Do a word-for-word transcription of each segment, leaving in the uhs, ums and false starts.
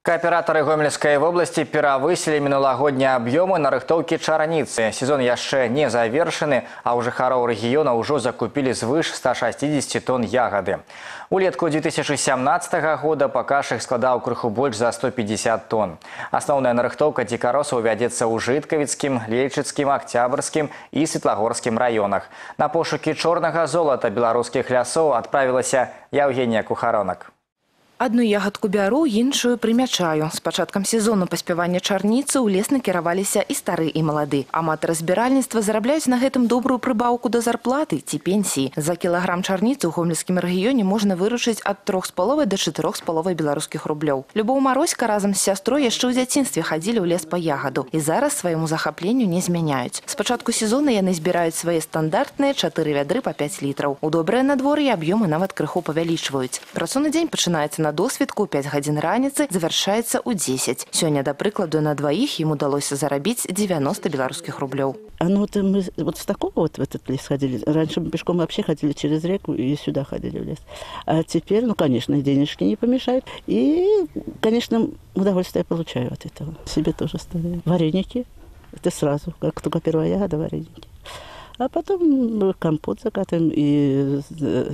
Кааператары Гомельской области перавысили минулагодние объемы нарыхтовки чарницы. Сезон яшчэ не завершены, а у жыхароў рэгіёна ўжо закупили свыш ста шестидесяти тонн ягоды. Улетку две тысячи семнадцатого года пакаш іх складаў крыху больш за сто пятьдесят тонн. Асноўная нарыхтовка дзікаросаў вядзецца ў Жыткавіцкім, Лельчыцкім, Октябрьскім і Светлагорскім раёнах. На пошукі чорнага золата беларускіх лясоў адправілася Яўгенія Кухаронак. Одну ягодку бяру, іншую примячаю. С пачаткам сезону паспявання чарніцы ў лес накіраваліся і стары, і малады. Аматары збіральніцтва зарабляюць на гэтым добрую прыбаўку да зарплаты ці пенсіі. За кілаграм чарніцы ў гомельскім рэгіёне можна выручыць ад трох з паловай да чатырох з паловай беларускіх рублёў. Любоў Мароська разам з сястрой яшчэ ў дзяцінстве хадзілі ў лес па ягаду і зараз свайму захапленню не змяняюць. З пачатку сезона яны збіраюць свае стандартныя чатыры вядры па пяць літраў. У добрае надвор'е аб'ёмы нават крыху павялічваюць. Працоўны дзень пачынаецца на досвідку пять гадзін раніцы, завяршаецца ў дзесяць. Сёння, да прыкладу, на двоих ім удалося зарабіць девяносто белорусских рублёў. А ну вот мы вот с такого вот в этот лес ходили. Раньше мы пешком вообще ходили через реку и сюда ходили в лес. А теперь, ну, конечно, денежки не помешают. И, конечно, удовольствие получаю от этого. Себе тоже ставлю. Вареники. Это сразу, как только первая ягода, вареники. А потом компот закатываем и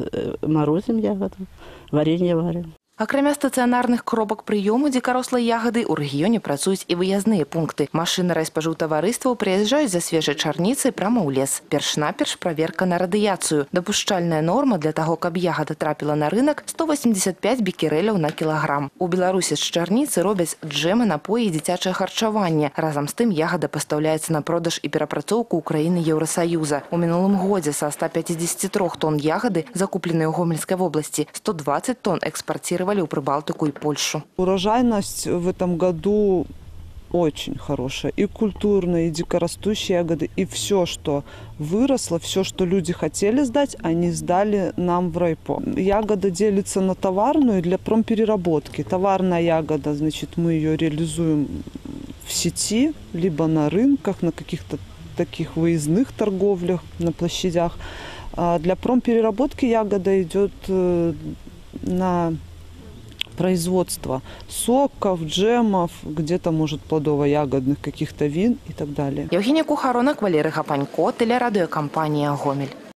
морозим ягоду, варенье варим. Акрамя стацыянарных кропак прыёму дзікарослай ягады ў рэгіёне працуюць і выязныя пункты. Машыны райспажыўтаварыстваў прыязджаюць за свежай чарніцай прямо ў лес. Перш-наперш праверка на радыяцыю. Дапушчальная норма для таго, каб ягада трапіла на рынок, сто восемьдесят пять бекерэляў на кілаграм. У Беларусі з чарніцы робяць джэмы, напоі і дзіцячае харчаванне. Разам з тым ягада пастаўляецца на продаж і перапрацоўку ў краіны Еўрасаюза. У минулым годзе са ста пятидесяти трёх тонн ягады, закупленыя ў Гомельскай вобласці, сто двадцать тонн экспартировали у Прибалтику и Польшу. Урожайность в этом году очень хорошая. И культурные, и дикорастущие ягоды, и все, что выросло, все, что люди хотели сдать, они сдали нам в райпо. Ягода делится на товарную для промпереработки. Товарная ягода, значит, мы ее реализуем в сети, либо на рынках, на каких-то таких выездных торговлях, на площадях. А для промпереработки ягода идет на производство соков, джемов, где-то, может, плодово-ягодных каких-то вин и так далее. Евгения Кухаронок, Валерий Гапанько, телерадиокомпания «Гомель».